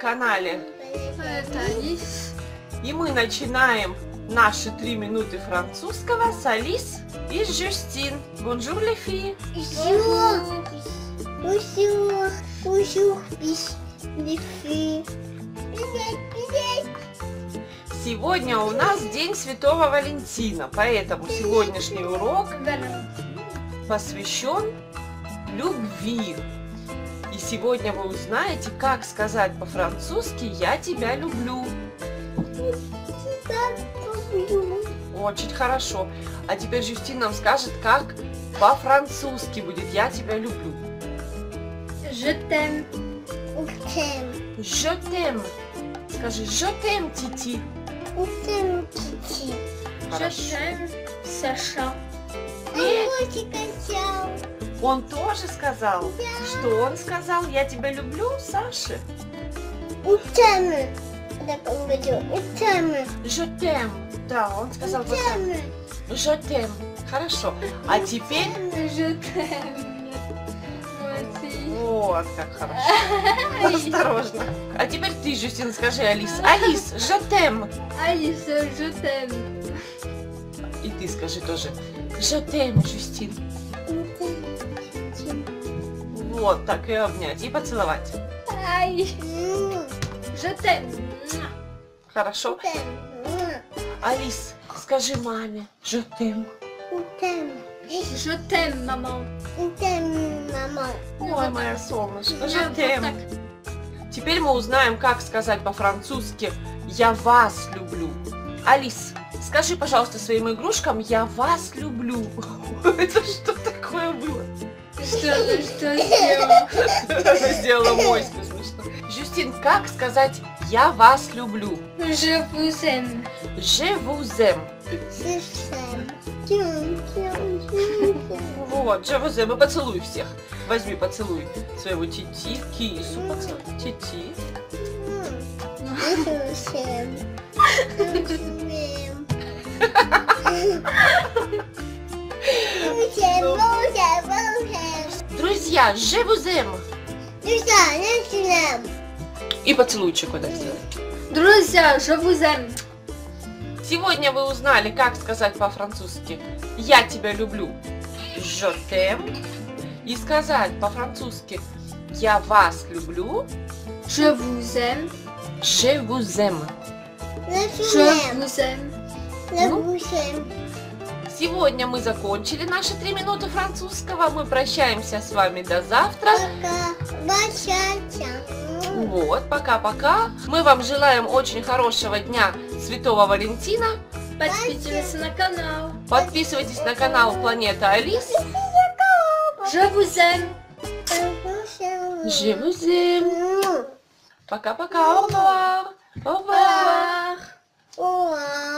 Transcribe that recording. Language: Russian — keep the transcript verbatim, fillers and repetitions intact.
канале. Это Алис. И мы начинаем наши три минуты французского с Алис и Жюстин. Bonjour les filles. Bonjour. Bonjour. Bonjour, les filles. Привет, привет. Сегодня у нас День Святого Валентина, поэтому сегодняшний урок посвящен любви. И сегодня вы узнаете, как сказать по-французски «Я тебя люблю». Очень хорошо. А теперь Жюстин нам скажет, как по-французски будет «Я тебя люблю». Je t'aime. Je t'aime. Скажи «Je t'aime, Тити». Je t'aime, Саша. Он тоже сказал? Что он сказал? Я тебя люблю, Саша? Je t'aime. Да, он сказал вот так. Je t'aime. Хорошо. А теперь... Je t'aime. Вот как хорошо. Осторожно. А теперь ты, Жюстин, скажи Алис. Алис, je t'aime. Алис, je t'aime. И ты скажи тоже. Je t'aime, Жюстин. Вот так и обнять. И поцеловать. Ай. Je t'aime. Хорошо. Алис, скажи маме. Je t'aime. Je t'aime, maman. Ой, моя солнышко. Да, Je вот t'aime. Теперь мы узнаем, как сказать по-французски «Я вас люблю». Алис, скажи, пожалуйста, своим игрушкам «Я вас люблю». Это что такое было? Что ты что сделала? Она сделала мойку смешно. Жюстин, как сказать «Я вас люблю»? Je vous aime. Je vous aime. Вот, je vous aime. И поцелуй всех. Возьми, поцелуй своего Тити, кису поцелуй. Тити. Друзья, je vous aime. И поцелуйчик вот так сделай. Друзья, je vous aime. Сегодня вы узнали, как сказать по-французски «Я тебя люблю» «Je t'aime» и сказать по-французски «Я вас люблю» Je vous aime. «Je vous aime». Je vous aime. Ну, сегодня мы закончили наши три минуты французского. Мы прощаемся с вами до завтра. Вот, пока-пока. Мы вам желаем очень хорошего дня Святого Валентина. Подписывайтесь на канал. Подписывайтесь на канал Планета Алис. Je vous aime. Je vous aime. Пока-пока. Au revoir. Au revoir. Au revoir.